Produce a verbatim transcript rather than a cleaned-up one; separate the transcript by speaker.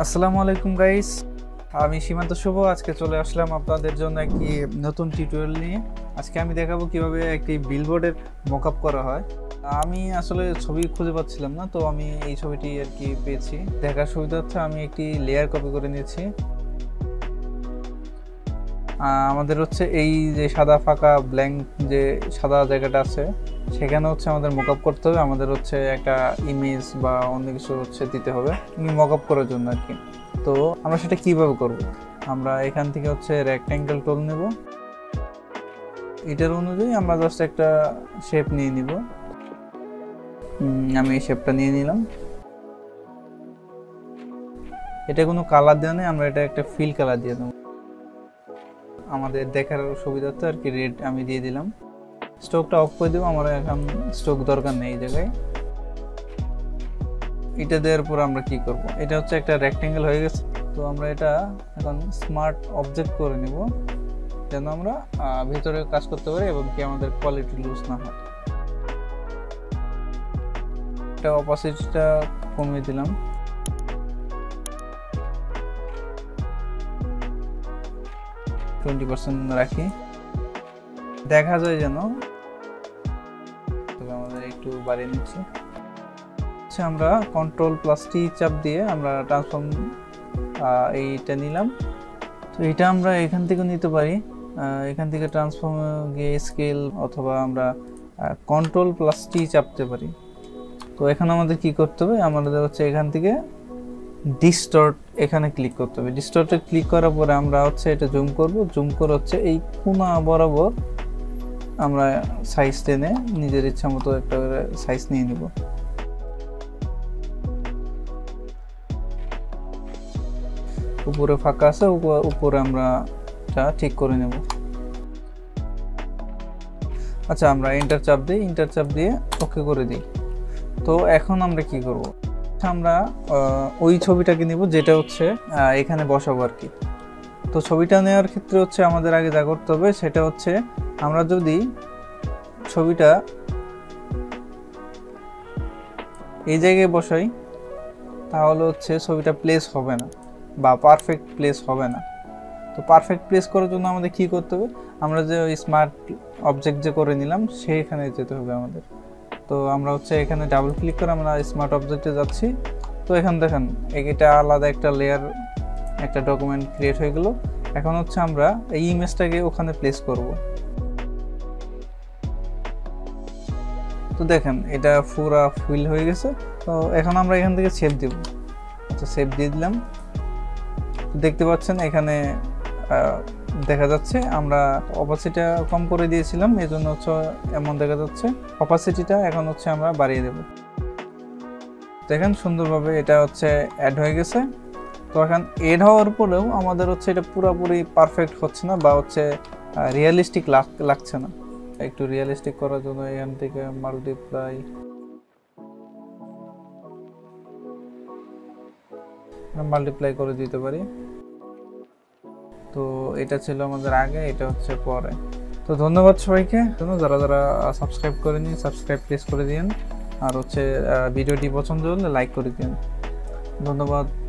Speaker 1: আসসালামু আলাইকুম গাইস, আমি সীমান্ত শুভ। আজকে চলে আসলাম আপনাদের জন্য একটি নতুন টিউটোরিয়াল নিয়ে। আজকে আমি দেখাবো কিভাবে একটি বিলবোর্ডের মকআপ করা হয়। আমি আসলে ছবি খুঁজে পাচ্ছিলাম না, তো আমি এই ছবিটি আর কি পেয়েছি। দেখার সুবিধার্থে আমি একটি লেয়ার কপি করে নিয়েছি। আমাদের হচ্ছে এই যে সাদা ফাঁকা ব্ল্যাঙ্ক যে সাদা জায়গাটা আছে, সেখানে হচ্ছে আমাদের মকআপ করতে হবে। আমাদের হচ্ছে একটা ইমেজ বা অন্য কিছু হচ্ছে দিতে হবে মকআপ করার জন্য আর কি। তো আমরা সেটা কিভাবে করব? আমরা এখান থেকে হচ্ছে রেক্ট্যাঙ্গেল টুল নেব। এটার অনুযায়ী আমরা জাস্ট একটা শেপ নিয়ে নিব। আমি এই শেপটা নিয়ে নিলাম। এটা কোনো কালার দেওয়া নেই, আমরা এটা একটা ফিল কালার দিয়ে দেবো আমাদের দেখার সুবিধার্থে আর কি। রেড আমি দিয়ে দিলাম। স্ট্রোকটা অফ করে দেবো, আমার এখন স্ট্রোক দরকার নেই এই জায়গায়। এটা দেওয়ার পর আমরা কি করব? এটা হচ্ছে একটা রেক্ট্যাঙ্গেল হয়ে গেছে। তো আমরা এটা এখন স্মার্ট অবজেক্ট করে নিব, যেন আমরা ভিতরে কাজ করতে পারি এবং কি আমাদের কোয়ালিটি লুজ না হয়। এটা অপাসিটিটা কমিয়ে দিলাম। টোয়েন্টি পার্সেন্ট রাখি, দেখা যায় যেন। তবে আমাদের একটু বাড়িয়ে নিচ্ছি। আচ্ছা, আমরা কন্ট্রোল প্লাস টি চাপ দিয়ে আমরা ট্রান্সফর্ম এইটা নিলাম। তো এটা আমরা এখান থেকে নিতে পারি, এখান থেকে ট্রান্সফর্ম গিয়ে স্কেল, অথবা আমরা কন্ট্রোল প্লাস টি চাপতে পারি। তো এখন আমাদের কি করতে হবে? আমাদের হচ্ছে এখান থেকে ডিস্টর্ট এখানে ক্লিক করতে হবে। ডিস্টর্টে ক্লিক করার পরে আমরা হচ্ছে এটা জুম করব। জুম করে হচ্ছে এই কোণা বরাবর আমরা সাইজ টেনে নিজের ইচ্ছা মতো একটা সাইজ নিয়ে নিব। উপরে ফাঁকা আছে, উপরে আমরা এটা ঠিক করে নেব। আচ্ছা, আমরা এন্টার চাপ দিই। এন্টার চাপ দিয়ে ওকে করে দিই। তো এখন আমরা কি করব? আমরা ওই ছবিটাকে নিব যেটা হচ্ছে এখানে বসাবো আর কি। তো ছবিটা নেওয়ার ক্ষেত্রে হচ্ছে আমাদের আগে যা করতে হবে সেটা হচ্ছে, আমরা যদি ছবিটা এই জায়গায় বসাই তাহলে হচ্ছে ছবিটা প্লেস হবে না বা পারফেক্ট প্লেস হবে না। তো পারফেক্ট প্লেস করার জন্য আমাদের কি করতে হবে? আমরা যে ওই স্মার্ট অবজেক্ট যে করে নিলাম সেইখানে যেতে হবে আমাদের। তো আমরা হচ্ছে এখানে ডাবল ক্লিক করে আমরা স্মার্ট অবজেক্টে যাচ্ছি। তো এখানে দেখেন এটা আলাদা একটা লেয়ার, একটা ডকুমেন্ট ক্রিয়েট হয়ে গেল। এখন হচ্ছে আমরা এই ইমেজটাকে ওখানে প্লেস করব। তো দেখেন এটা পুরা ফিল হয়ে গেছে। তো এখন আমরা এখান থেকে সেভ দেব। আচ্ছা, সেভ দিয়ে দিলাম। দেখতে পাচ্ছেন এখানে দেখা যাচ্ছে আমরা অপাসিটিটা কম করে দিয়েছিলাম, এই জন্য হচ্ছে এমন দেখা যাচ্ছে। অপাসিটিটা এখন হচ্ছে আমরা বাড়িয়ে দেব। দেখেন সুন্দরভাবে এটা হচ্ছে অ্যাড হয়ে গেছে। তো এখন এড হওয়ার পরেও আমাদের হচ্ছে এটা পুরোপুরি পারফেক্ট হচ্ছে না বা হচ্ছে রিয়েলিস্টিক লাগছে না। একটু রিয়েলিস্টিক করার জন্য এখান থেকে মাল্টিপ্লাই মাল্টিপ্লাই করে দিতে পারি। তো এটা ছিল আমাদের আগে, এটা হচ্ছে পরে। তো ধন্যবাদ সবাইকে, যারা যারা সাবস্ক্রাইব করেনি সাবস্ক্রাইব প্লিজ করে দিন। আর হচ্ছে ভিডিওটি পছন্দ হলে লাইক করে দিন। ধন্যবাদ।